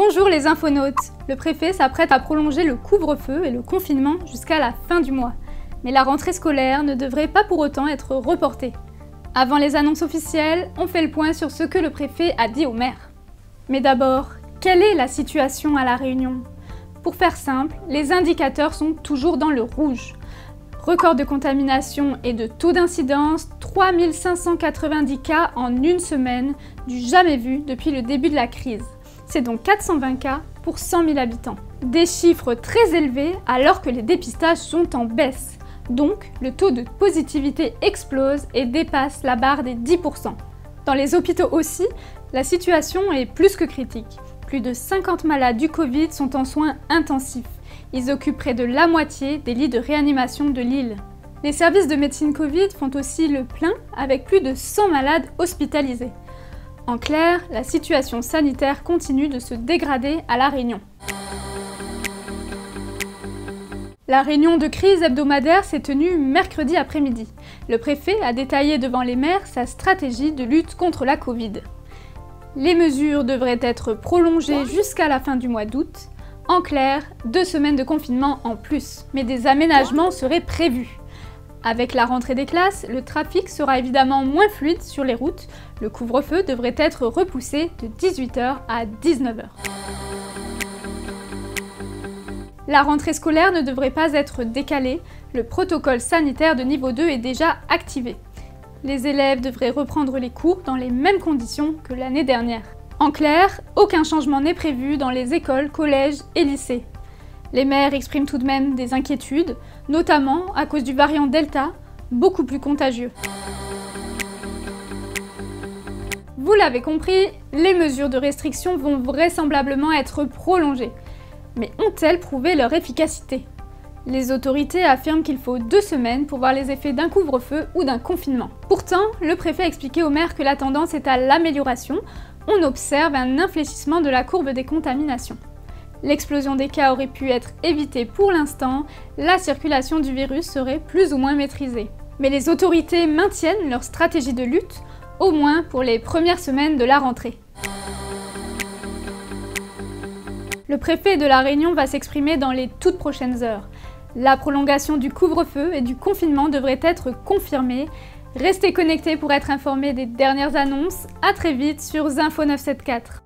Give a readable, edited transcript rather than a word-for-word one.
Bonjour les infonautes! Le préfet s'apprête à prolonger le couvre-feu et le confinement jusqu'à la fin du mois. Mais la rentrée scolaire ne devrait pas pour autant être reportée. Avant les annonces officielles, on fait le point sur ce que le préfet a dit aux maires. Mais d'abord, quelle est la situation à La Réunion? Pour faire simple, les indicateurs sont toujours dans le rouge. Record de contamination et de taux d'incidence, 3590 cas en une semaine, du jamais vu depuis le début de la crise. C'est donc 420 cas pour 100 000 habitants. Des chiffres très élevés alors que les dépistages sont en baisse. Donc, le taux de positivité explose et dépasse la barre des 10%. Dans les hôpitaux aussi, la situation est plus que critique. Plus de 50 malades du Covid sont en soins intensifs. Ils occupent près de la moitié des lits de réanimation de l'île. Les services de médecine Covid font aussi le plein avec plus de 100 malades hospitalisés. En clair, la situation sanitaire continue de se dégrader à La Réunion. La réunion de crise hebdomadaire s'est tenue mercredi après-midi. Le préfet a détaillé devant les maires sa stratégie de lutte contre la Covid. Les mesures devraient être prolongées jusqu'à la fin du mois d'août. En clair, 2 semaines de confinement en plus, mais des aménagements seraient prévus. Avec la rentrée des classes, le trafic sera évidemment moins fluide sur les routes. Le couvre-feu devrait être repoussé de 18 h à 19 h. La rentrée scolaire ne devrait pas être décalée. Le protocole sanitaire de niveau 2 est déjà activé. Les élèves devraient reprendre les cours dans les mêmes conditions que l'année dernière. En clair, aucun changement n'est prévu dans les écoles, collèges et lycées. Les maires expriment tout de même des inquiétudes, notamment à cause du variant Delta, beaucoup plus contagieux. Vous l'avez compris, les mesures de restriction vont vraisemblablement être prolongées. Mais ont-elles prouvé leur efficacité? Les autorités affirment qu'il faut 2 semaines pour voir les effets d'un couvre-feu ou d'un confinement. Pourtant, le préfet a expliqué aux maires que la tendance est à l'amélioration. On observe un infléchissement de la courbe des contaminations. L'explosion des cas aurait pu être évitée pour l'instant, la circulation du virus serait plus ou moins maîtrisée. Mais les autorités maintiennent leur stratégie de lutte, au moins pour les premières semaines de la rentrée. Le préfet de La Réunion va s'exprimer dans les toutes prochaines heures. La prolongation du couvre-feu et du confinement devrait être confirmée. Restez connectés pour être informés des dernières annonces. À très vite sur Zinfo 974.